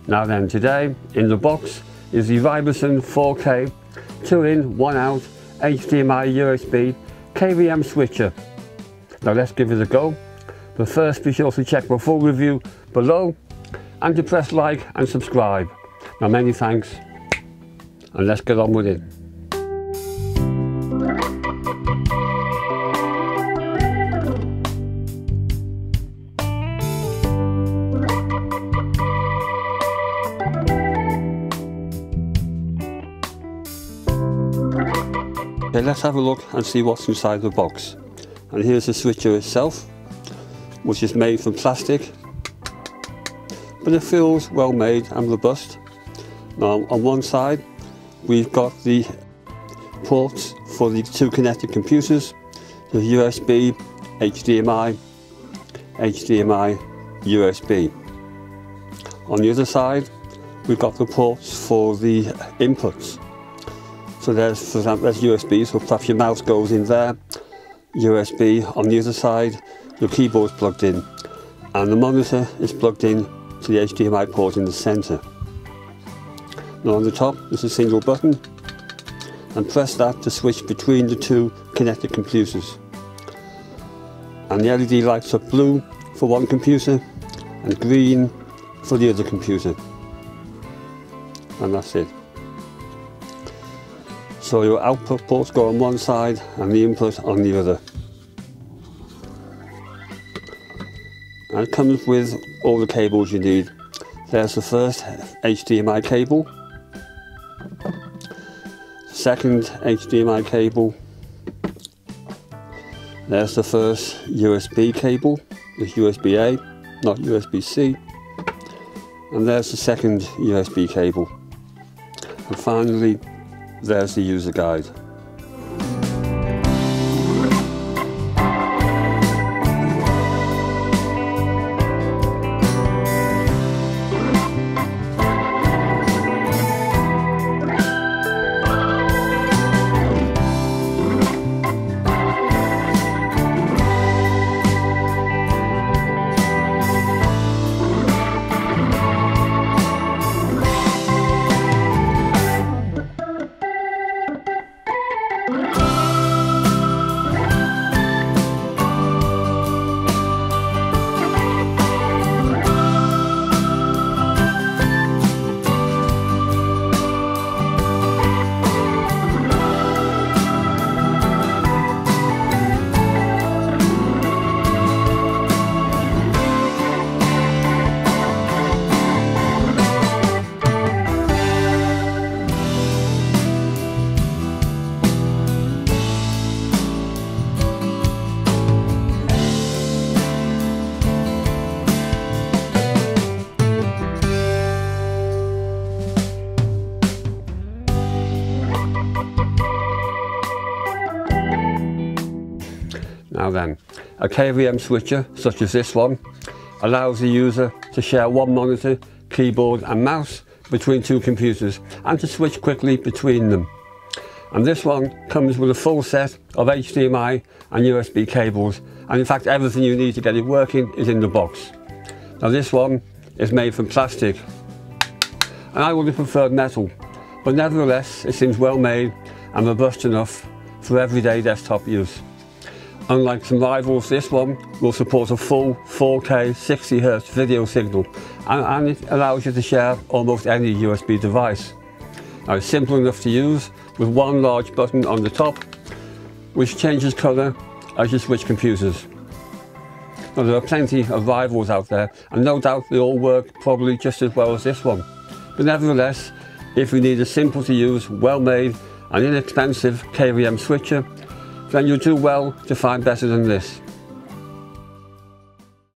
Now then, today in the box is the Rybozen 4K 2-in, 1-out HDMI USB KVM switcher. Now let's give it a go, but first be sure to check my full review below and to press like and subscribe. Now many thanks, and let's get on with it. Okay, let's have a look and see what's inside the box. And here's the switcher itself, which is made from plastic, but it feels well made and robust. Now on one side we've got the ports for the two connected computers, the USB, HDMI, HDMI, USB. On the other side we've got the ports for the inputs. So there's, for example, there's USB, so perhaps your mouse goes in there, USB on the other side, your keyboard's plugged in, and the monitor is plugged in to the HDMI port in the centre. Now on the top there's a single button, and press that to switch between the two connected computers. And the LED lights up blue for one computer and green for the other computer. And that's it. So your output ports go on one side and the input on the other. And it comes with all the cables you need. There's the first HDMI cable, second HDMI cable, there's the first USB cable, it's USB-A, not USB-C, and there's the second USB cable. And finally, there's the user guide. Now then, a KVM switcher, such as this one, allows the user to share one monitor, keyboard and mouse between two computers and to switch quickly between them. And this one comes with a full set of HDMI and USB cables, and in fact everything you need to get it working is in the box. Now this one is made from plastic, and I would have preferred metal, but nevertheless it seems well made and robust enough for everyday desktop use. Unlike some rivals, this one will support a full 4K 60Hz video signal, and it allows you to share almost any USB device. Now it's simple enough to use, with one large button on the top which changes colour as you switch computers. Now there are plenty of rivals out there, and no doubt they all work probably just as well as this one. But nevertheless, if you need a simple to use, well made and inexpensive KVM switcher, then you'll do well to find better than this.